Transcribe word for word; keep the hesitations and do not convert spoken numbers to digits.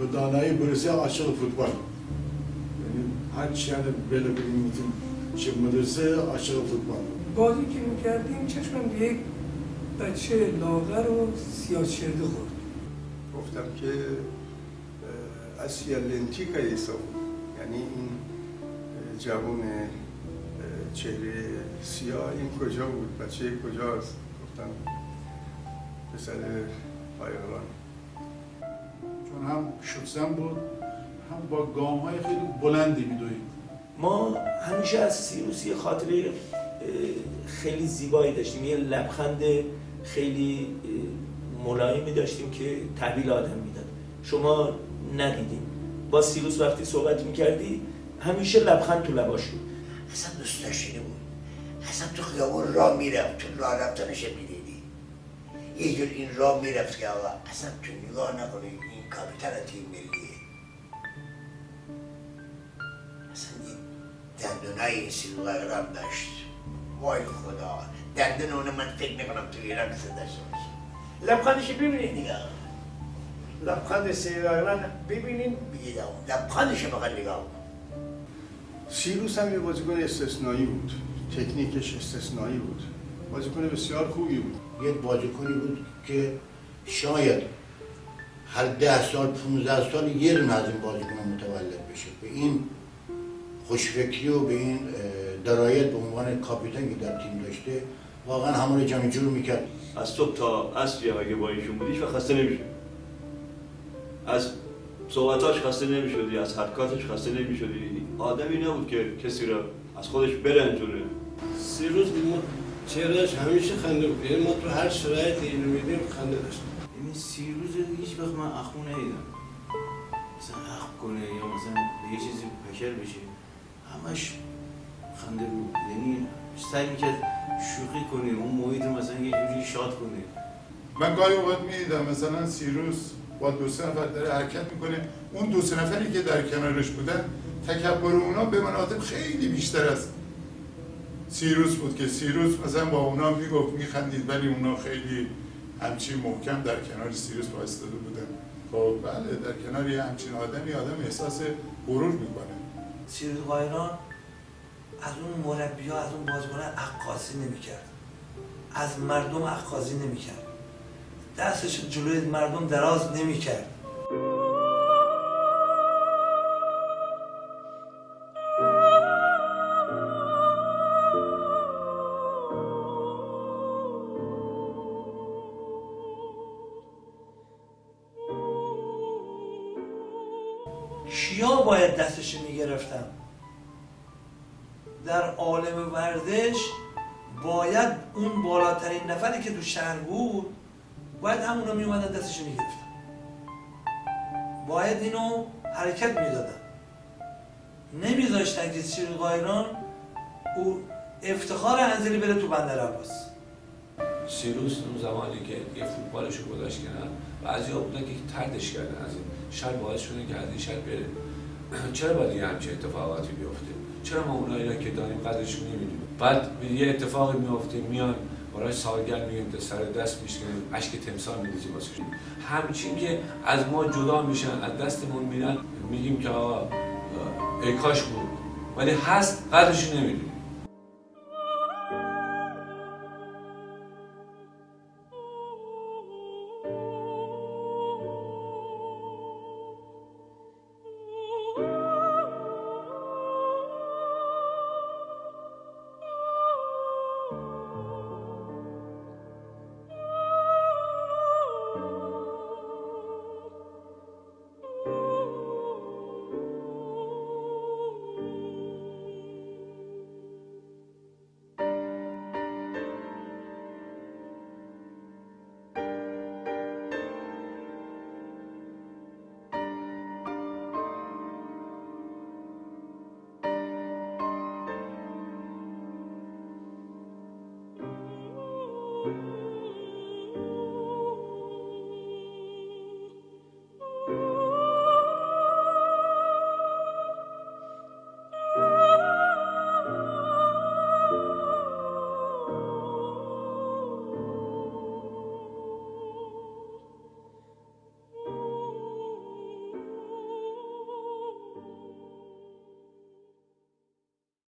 به دانایی برسه عاشق فوتبال. یعنی هر چی هم بله بگیم چه مدرسه عاشق فوتبال. بازی که میکردیم چشمم به یک بچه لاغر و سیاه چرده خورد. گفتم که اسیا لنتیکا ایسا بود، یعنی این جوان چهره سیاه این کجا بود، بچه کجاست؟ گفتم پسر قایقران. چون هم شوتزن بود هم با گام های خیلی بلندی میدوید. ما همیشه از سیروس یه خاطره خیلی زیبایی داشتیم، یه لبخند خیلی ملایمی داشتیم که تحویل آدم میداد. شما ندیدین با سیروس وقتی صحبت میکردی همیشه لبخند تو لباش بود. اصلا دوست داشتنی بود. اصلا تو خیابون راه میرفت، تو راه رفتنش میدیدی یه جور این راه میرفت که آقا اصلا تو نگاه نکنی این کاپیتان تیم ملیه. اصلا این دندونای این سیروس قایقران داشت. وای خدا، دندون اونو من فکر نکنم تو ایران کسی داشته باشه. لبخندش ببینید دیگه، لبخند سیروس قایقران ببینید بگید آقا لبخندش فقط نگاه کن. سیروس هم یه بازیکن استثنایی بود، تکنیکش استثنایی بود، بازیکن بسیار خوبی بود. یک بازیکنی بود که شاید هر ده سال پونزده سال یه دونه از این بازیکن متولد بشه. به این خوشفکری و به این درایت به عنوان کاپیتان که در تیم داشته واقعا همون رو جمع جور میکرد. از صبح تا عصر اگه با ایشون بودیش و خسته نمیشه. از صحبتاش خسته نمیشدی، از حرکاتش خسته نمیشدی. آدمی نبود که کسی را از خودش برنجونه. سیروس ما چهرهش همیشه خنده بود، یعنی ما تو هر شرایطی اینو میدیم خنده داشتیم. یعنی سیروس هیچ وقت من اخمو ندیدم مثلا اخم کنه یا مثلا به یه چیزی پکر بشه، همش خنده بود. یعنی سعی میکرد شوخی کنه، اون محیط رو مثلا یه جوری شاد کنه. من گاهی اوقات میدیدم مثلا سیروس با دو سه نفر داره حرکت میکنه، اون دو سه نفری که در کنارش بودن تکبر اونا به مناطق خیلی بیشتر از سیروس بود که سیروس مثلا با اونا میگفت میخندید ولی اونا خیلی همچین محکم در کنار سیروس وایساده بودن. خب بله، در کنار یه همچین آدمی آدم احساس غرور میکنه. سیروس قایقران از اون مربی‌ها، از اون بازیکن‌ها عکاسی نمی‌کرد، از مردم عکاسی نمی‌کرد، دستش جلوی مردم دراز نمی‌کرد. کیا باید دستش میگرفتم؟ در عالم ورزش باید اون بالاترین نفری که تو شهر بود باید همونو میومدن دستش میگرفتن، باید اینو حرکت میدادن، نمیذاشتن که سیروس قایقران او افتخار انزلی بره تو بندر عباس. سیروس اون زمانی که یه فوتبالشو گذاشت کنن بعضی‌ها بودن که طردش کردن از این شهر، باعث شده که از این شهر بره. چرا باید یه همچین اتفاقاتی بیفته؟ چرا ما اونایی را که داریم قدرش نمیدونیم؟ بعد یه اتفاقی میفته میان برای سالگرد میگیم سر دست میشکنیم، اشک تمثال میریزیم واسه. همچین که از ما جدا میشن، از دستمون میرن، میگیم که آقا ای کاش بود، ولی هست قدرش نمیدونیم.